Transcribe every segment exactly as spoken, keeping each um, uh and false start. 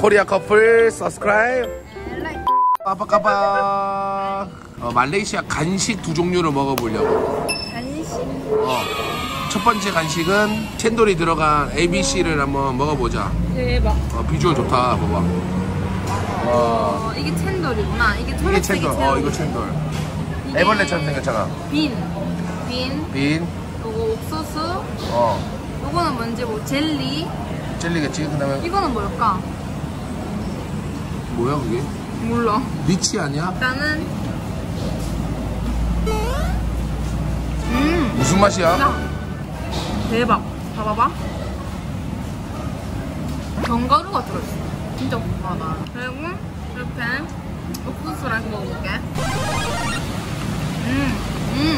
코리아 커플 서브스크라이브. 까박까박. 어, 말레이시아 간식 두 종류를 먹어보려고. 간식? 어. 첫 번째 간식은 챈돌이 들어간 에이비씨를 한번 먹어보자. 대박. 어, 비주얼 좋다. 봐봐. 어, 어, 이게 챈돌이구나. 이게 이게 초록색이 챈돌. 어, 이거 챈돌. 애벌레처럼 생겼잖아. 빈. 빈. 빈. 요거 옥수수. 어. 요거는 뭔지 뭐 젤리. 젤리겠지. 그다음에 이거는 뭘까? 뭐야 그게? 몰라. 리치 아니야? 일단은 음. 무슨 맛이야? 야. 대박. 봐봐봐. 견과류가 들어있어. 진짜 궁금하다. 그리고 이렇게 옥수수랑 이렇게 먹어볼게. 음. 음.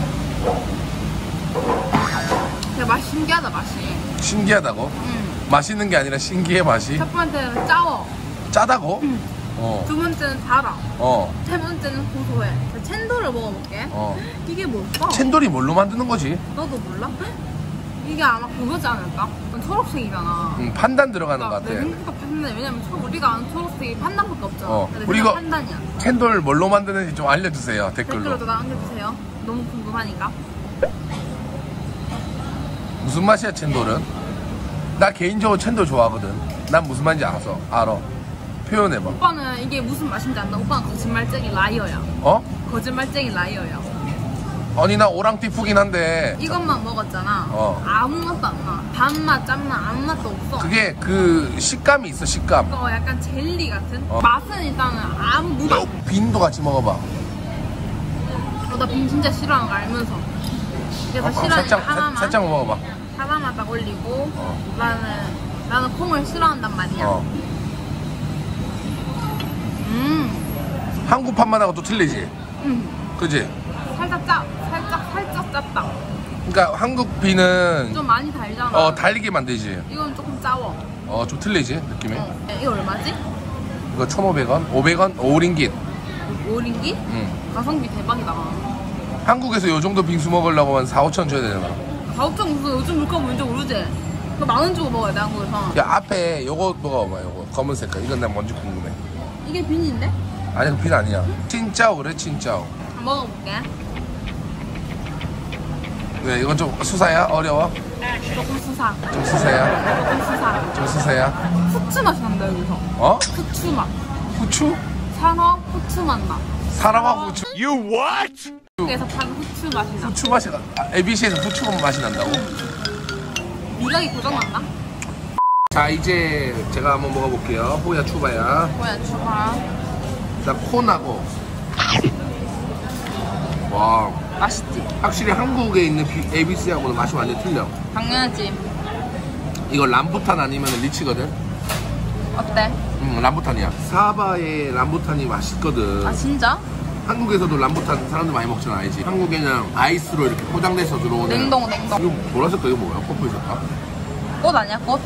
되게 맛이 신기하다, 맛이. 신기하다고? 음. 맛있는 게 아니라 신기해 맛이? 첫 번째는 짜워. 짜다고? 음. 어. 두 번째는 달아. 어. 세 번째는 고소해. 챈돌을 먹어볼게. 어. 이게 뭘까? 챈돌이 뭘로 만드는 거지? 너도 몰라? 이게 아마 그거지 않을까? 이건 초록색이잖아. 응, 판단 들어가는 것 그러니까 같아. 내 생각도 판단. 왜냐면 초, 우리가 아는 초록색이 판단밖에 없잖아. 어. 근데 우리 그냥 이거 판단이야. 챈돌 뭘로 만드는지 좀 알려주세요. 댓글로. 댓글로도 남겨주세요. 너무 궁금하니까. 무슨 맛이야 챈돌은? 나 개인적으로 챈돌 좋아하거든. 난 무슨 맛인지 알아서 알아. 표현해봐. 오빠는 이게 무슨 맛인지 안다. 오빠는 거짓말쟁이 라이어야. 어? 거짓말쟁이 라이어야. 아니 나 오랑띠푸긴 한데 이것만 먹었잖아. 어. 아무 맛도 안 나. 단맛, 짠맛, 아무 맛도 없어. 그게 그 식감이 있어 식감. 어, 약간 젤리 같은? 어. 맛은 일단은 아무 무맛. 빈도 같이 먹어봐. 어, 나 빈 진짜 싫어하는 거 알면서. 그래서 어, 싫어하니까 살짝 하나만. 살짝 먹어봐. 하나만 딱 올리고. 어. 나는, 나는 콩을 싫어한단 말이야. 어. 음. 한국 판만하고 또 틀리지. 음. 그지? 살짝 짜. 살짝, 살짝 짭다. 그러니까 한국 비는 좀 많이 달잖아. 어 달리게 만들지. 이건 조금 짜워. 어 좀 틀리지 느낌이. 어. 이거 얼마지? 이거 천오백 원, 오백 원, 오 링깃. 오 링기? 응. 가성비 대박이다. 한국에서 요 정도 빙수 먹으려고 하면 사오천 줘야 되잖아. 가옥장 무슨 요즘 물가 뭔지 모르지? 그거 만원 주고 먹어야 돼, 한국에서. 야 앞에 요거 먹어봐 요거 검은 색깔. 이건 난 뭔지 궁금해. 이게 빈인데? 아니 그 빈 아니야. 찐짜오 그래 찐짜오. 한번 먹어볼게. 왜 이건 좀 수사야? 어려워? 조금 수사. 좀 수사야? 조금 수사. 좀 수사야? 후추 맛이 난다, 여기서. 어? 후추 맛. 후추? 산업 후추 맛 나. 사람아 후추. You what? 한국에서 파는 후추 맛이 나. 후추 맛이 나. 아, 에이비씨에서 후추 맛이 난다고? 미각이 고장났나? 자 이제 제가 한번 먹어볼게요. 호야 추바야. 뭐야, 주마. 일단 콘하고. 와 맛있지? 확실히 한국에 있는 에이비씨하고는 맛이 완전 틀려. 당연하지. 이거 람부탄 아니면 리치거든. 어때? 음 람부탄이야. 사바의 람부탄이 맛있거든. 아, 진짜? 한국에서도 람부탄 사람들 많이 먹잖아 알지? 한국에는 아이스로 이렇게 포장돼서 들어오는. 냉동, 냉동. 이거 보라색 거 이거 뭐야? 퍼플 색깔? 꽃 아니야, 꽃?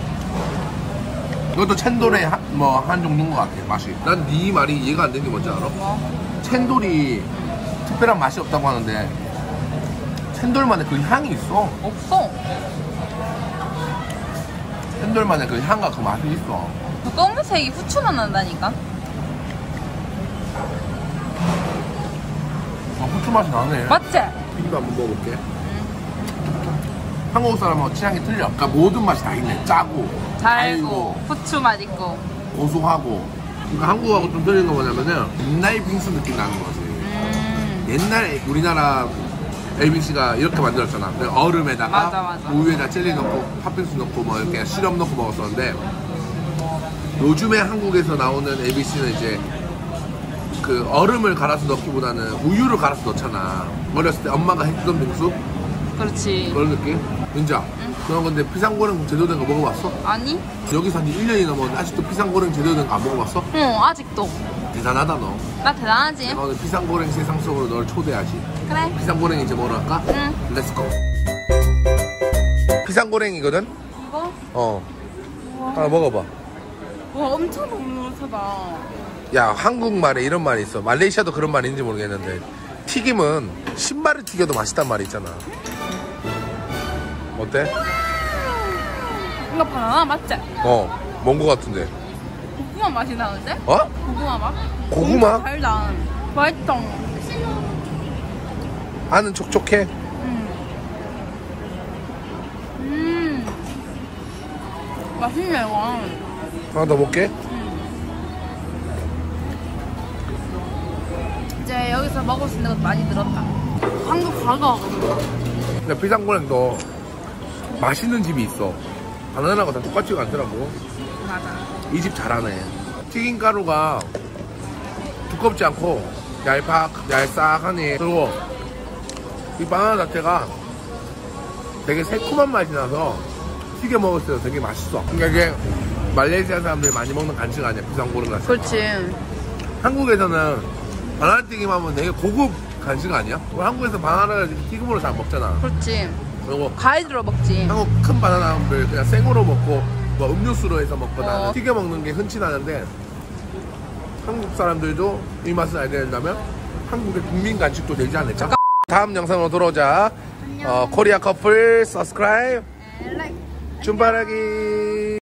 이것도 챈돌의 뭐 한 종류인 것 같아 맛이. 난 네 말이 이해가 안 되는 게 뭔지 알아? 뭐? 챈돌이 특별한 맛이 없다고 하는데 챈돌만의 그 향이 있어. 없어. 챈돌만의 그 향과 그 맛이 있어. 그 검은색이 후추 맛 난다니까? 아, 후추 맛이 나네. 맞지? 이거 한번 먹어볼게. 한국 사람하고 취향이 틀려. 그러니까 모든 맛이 다 있네. 짜고, 달고, 후추 맛 있고. 고소하고. 그러니까 한국하고 좀 틀린 거 뭐냐면은 옛날 빙수 느낌 나는 거지. 음. 옛날 우리나라 에이비씨가 이렇게 만들었잖아. 얼음에다가 맞아, 맞아. 우유에다 젤리 넣고 팥빙수 넣고 뭐 이렇게 시럽 넣고 먹었었는데 요즘에 한국에서 나오는 에이비씨는 이제 그 얼음을 갈아서 넣기보다는 우유를 갈아서 넣잖아. 어렸을 때 엄마가 해주던 빙수? 그렇지. 그런 느낌? 진짜? 응. 그런 건데 피상고랭 제대로 된 거 먹어봤어? 아니? 여기서 한 일 년이 넘었는데 아직도 피상고랭 제대로 된 거 안 먹어봤어? 응, 아직도. 대단하다 너. 나 대단하지? 내가 오늘 피상고랭 세상 속으로 널 초대하지. 그래. 피상고랭 이제 먹으러 갈까? 응. 렛츠고. 피상고랭이거든? 이거? 어. 하나 먹어봐. 와, 엄청 눅눅하다. 야 한국말에 이런 말이 있어. 말레이시아도 그런 말이 있는지 모르겠는데 튀김은 신발을 튀겨도 맛있단 말이 있잖아. 어때? 이거 바나나 맞지? 어, 뭔 거 같은데. 고구마 맛이 나는데? 어? 고구마 맛? 고구마? 달다. 맛있다. 안은 촉촉해. 음. 음. 맛있네 이거. 하나 더 먹게. 이제 여기서 먹을 수 있는 것 많이 늘었다. 한국 가져가거든. 근데 피상고랭도 맛있는 집이 있어. 다른 나라가 다 똑같지가 않더라고. 맞아. 이 집 잘하네. 튀김 가루가 두껍지 않고 얄팍, 얄싹하니. 그리고 이 바나나 자체가 되게 새콤한 맛이 나서 튀겨 먹을 때 되게 맛있어. 그러니까 이게 말레이시아 사람들이 많이 먹는 간식 아니야, 피상고랭 같은. 그렇지. 한국에서는 바나나 튀김 하면 되게 고급 간식 아니야? 우리 한국에서 바나나를 튀김으로 잘 먹잖아. 그렇지. 그리고 과일로 먹지. 한국 큰 바나나를 그냥 생으로 먹고 뭐 음료수로 해서 먹거나 어. 튀겨 먹는 게 흔치 않은데 한국 사람들도 이 맛을 알게 된다면 한국의 국민 간식도 되지 않을까? 다음 영상으로 돌아오자. 어, 코리아 커플 서브스크라이브 라이크. 줌바라기.